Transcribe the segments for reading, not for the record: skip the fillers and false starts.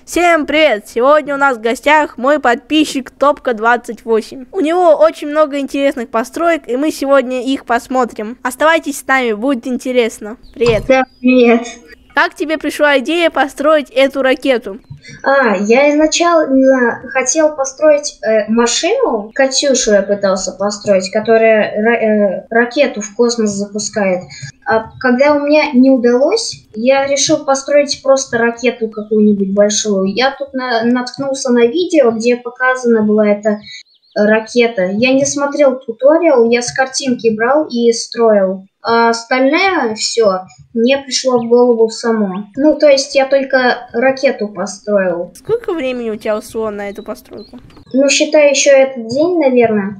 Всем привет! Сегодня у нас в гостях мой подписчик Топка28. У него очень много интересных построек, и мы сегодня их посмотрим. Оставайтесь с нами, будет интересно. Привет! Да, привет! Как тебе пришла идея построить эту ракету? Я изначально хотел построить машину, Катюшу я пытался построить, которая ракету в космос запускает. А когда у меня не удалось, я решил построить просто ракету какую-нибудь большую. Я тут наткнулся на видео, где показана была эта ракета. Я не смотрел туториал, я с картинки брал и строил. А остальное все мне пришло в голову само. Ну, то есть я только ракету построил. Сколько времени у тебя ушло на эту постройку? Ну, считай еще этот день, наверное.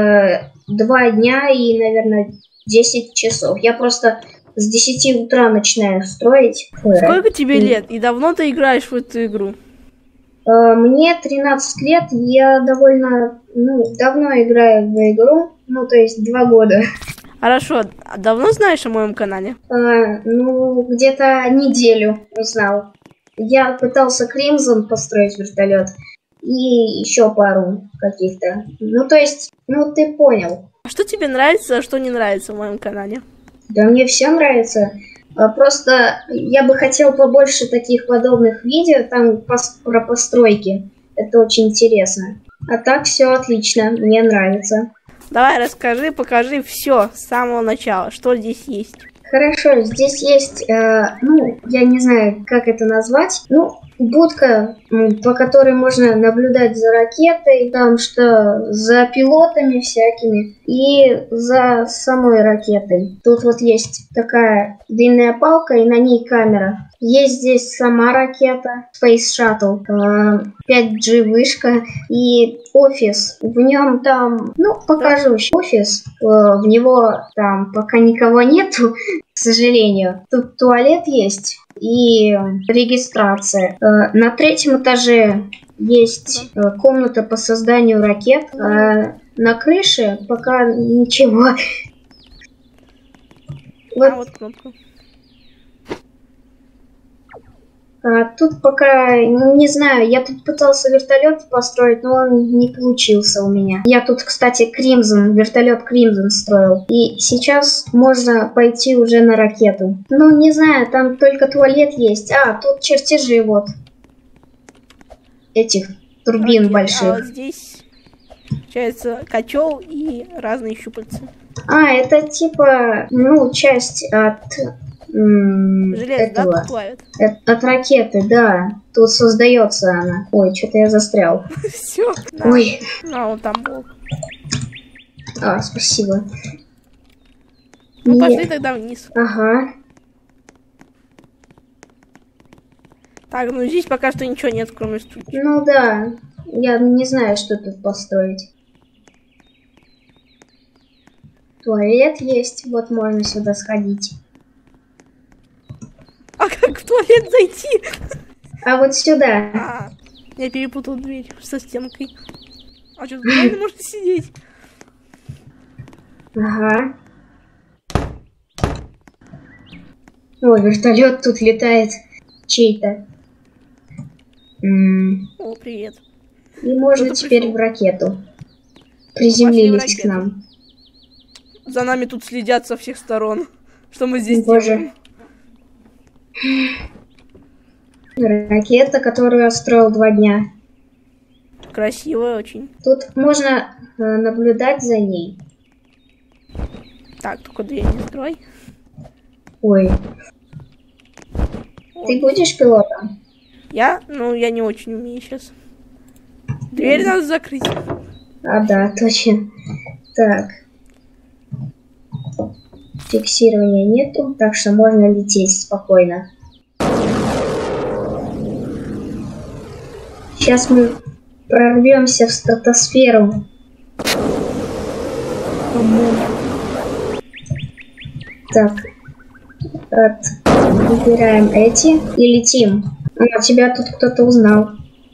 2 дня и, наверное, 10 часов. Я просто с 10 утра начинаю строить. Сколько тебе лет? И давно ты играешь в эту игру? Мне 13 лет, я довольно давно играю в игру, то есть 2 года. Хорошо, а давно знаешь о моем канале? Где-то неделю узнал. Я пытался Crimson построить вертолет и еще пару каких-то. Ты понял. А что тебе нравится, а что не нравится в моем канале? Да мне все нравится. Просто я бы хотел побольше таких подобных видео, там про постройки. Это очень интересно. А так все отлично, мне нравится. Давай расскажи, покажи все с самого начала, что здесь есть. Хорошо, здесь есть, я не знаю, как это назвать, будка, по которой можно наблюдать за ракетой, там что, за пилотами всякими и за самой ракетой. Тут вот есть такая длинная палка и на ней камера. Есть здесь сама ракета, Space Shuttle, 5G вышка и офис. В нем там, покажу офис, в него там пока никого нету, к сожалению. Тут туалет есть и регистрация. На 3-м этаже есть комната по созданию ракет. На крыше пока ничего. Вот кнопка. Тут пока, не знаю, я тут пытался вертолет построить, но он не получился у меня. Я тут, кстати, вертолет Crimson строил. И сейчас можно пойти уже на ракету. Не знаю, там только туалет есть. Тут чертежи вот. Этих турбин больших. А вот здесь, получается, котел и разные щупальца. Это типа, часть от... Железо, да, тут плавит? От ракеты, да. Тут создается она. Ой, что-то я застрял. Все. Ой. Вот там был. Спасибо. Пошли тогда вниз. Ага. Так, здесь пока что ничего нет, кроме стульчика. Да. Я не знаю, что тут построить. Туалет есть. Вот можно сюда сходить. А как в туалет зайти? Вот сюда. Я перепутал дверь со стенкой. А что, тут можно сидеть? Ага. Вертолет тут летает чей-то. О, привет. И можно теперь в ракету. Приземлились к нам. За нами тут следят со всех сторон. Что мы здесь делаем? Ракета, которую я строил 2 дня. Красивая очень. Тут можно наблюдать за ней. Так, только дверь не строй. Ой. Ты будешь пилотом? Я? Я не очень умею сейчас. Дверь надо закрыть. Да, точно. Так. Фиксирования нету, так что можно лететь спокойно. Сейчас мы прорвемся в стратосферу. Так. Выбираем эти и летим. Тебя тут кто-то узнал.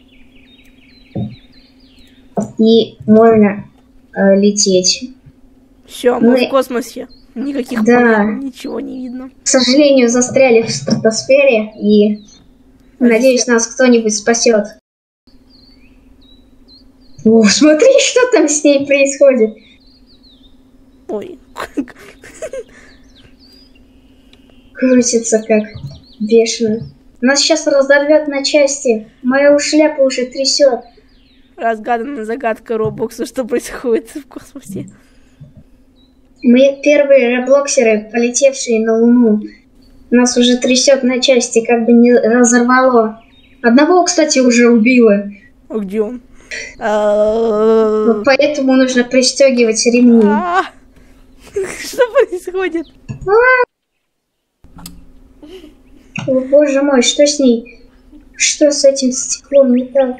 И можно лететь. Все, мы в космосе. Никаких полей, ничего не видно. К сожалению, застряли в стратосфере и Надеюсь, нас кто-нибудь спасет. О, смотри, что там с ней происходит. Ой. Крутится как бешено. Нас сейчас разорвет на части. Моя шляпа уже трясет. Разгаданная загадка Роблокса, что происходит в космосе. Мы первые роблоксеры, полетевшие на Луну. Нас уже трясет на части, как бы не разорвало. Одного, кстати, уже убило. А где он? Вот поэтому нужно пристегивать ремни. Что происходит? О, боже мой, что с ней? Что с этим стеклом не так?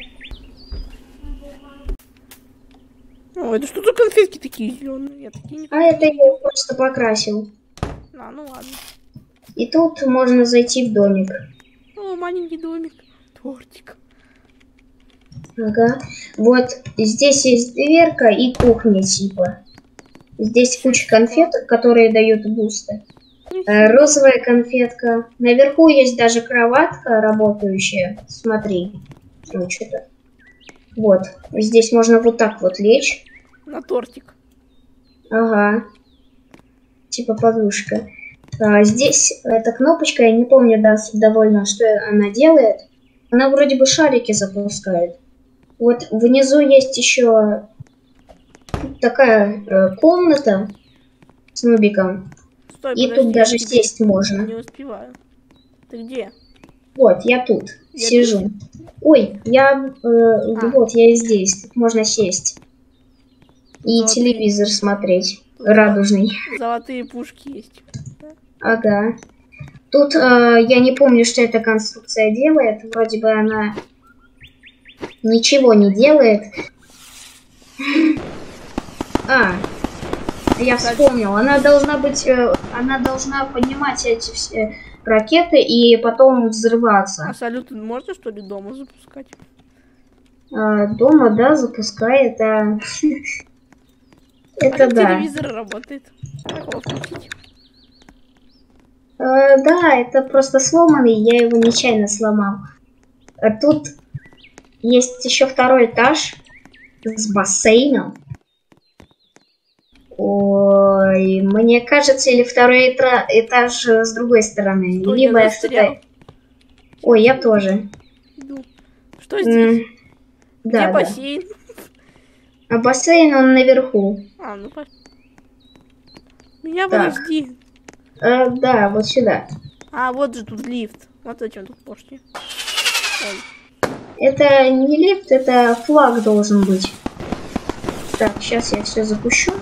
О, это что за конфетки такие зеленые? Я такие не... А это я его просто покрасил. А, ну ладно. И тут можно зайти в домик. О, маленький домик. Тортик. Ага. Вот здесь есть дверка и кухня типа. Здесь куча конфеток, которые дают бусты. Розовая конфетка. Наверху есть даже кроватка работающая. Смотри. Ну, что-то. Вот. Здесь можно вот так вот лечь. На тортик. Ага. Типа подушка. Здесь эта кнопочка, я не помню довольно, что она делает. Она вроде бы шарики запускает. Вот внизу есть еще такая комната с нубиком. Стой, И подожди, тут даже я сесть можно. не успеваю. Ты где? Вот, я тут Я сижу. Ой, вот, я и здесь. Тут можно сесть. И телевизор смотреть. Радужный. Золотые пушки есть. Ага. Тут я не помню, что эта конструкция делает. Вроде бы она ничего не делает. Я вспомнил. Она должна быть, она должна поднимать эти все ракеты и потом взрываться. А салют можно что ли дома запускать? Дома, да, запускает. Это да. Телевизор работает. Как его включить? Да, это просто сломанный, я его нечаянно сломал. Тут есть еще второй этаж с бассейном. Ой, мне кажется, или второй этаж с другой стороны. Ой, либо я я что-то... Ой, я тоже. Иду. Что здесь? Да, где бассейн? А бассейн он наверху. Ну меня подожди. Да, вот сюда. Вот же тут лифт. Вот зачем тут поршни. Это не лифт, это флаг должен быть. Так, сейчас я все запущу.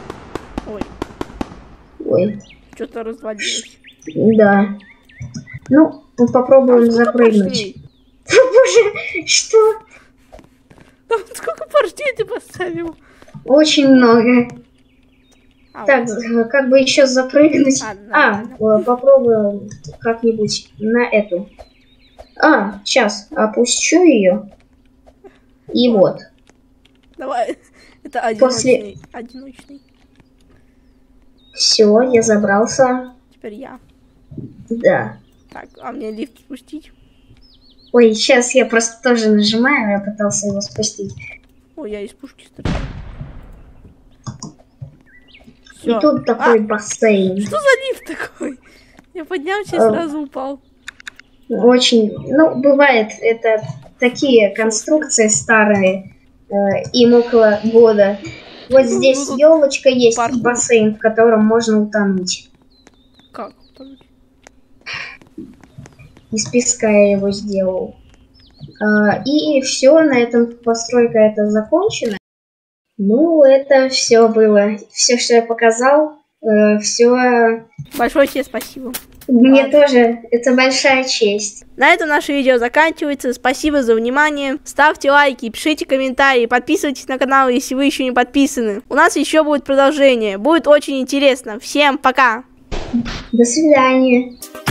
Ой. Что-то развалилось. Да. Ну, попробуем запрыгнуть. Боже, что? Сколько поршней ты поставил? Очень много. Так, как бы еще запрыгнуть. Попробуем как-нибудь на эту. Сейчас опущу ее. И вот. Давай. Это одиночный. Все, я забрался. Теперь я. Да. Так, мне лифт спустить? Ой, сейчас я просто тоже нажимаю, я пытался его спустить. Ой, я из пушки стреляю. Всё. И тут такой бассейн. Что за лифт такой? Я поднялся и сразу упал. Очень, бывает, это такие конструкции старые, им около года. Вот здесь елочка есть, и бассейн, в котором можно утонуть. Как утонуть? Из песка я его сделал. И все, на этом постройка эта закончена. Ну, это все было. Все, что я показал, все. Большое тебе спасибо. Мне тоже. Это большая честь. На этом наше видео заканчивается. Спасибо за внимание. Ставьте лайки, пишите комментарии, подписывайтесь на канал, если вы еще не подписаны. У нас еще будет продолжение. Будет очень интересно. Всем пока. До свидания.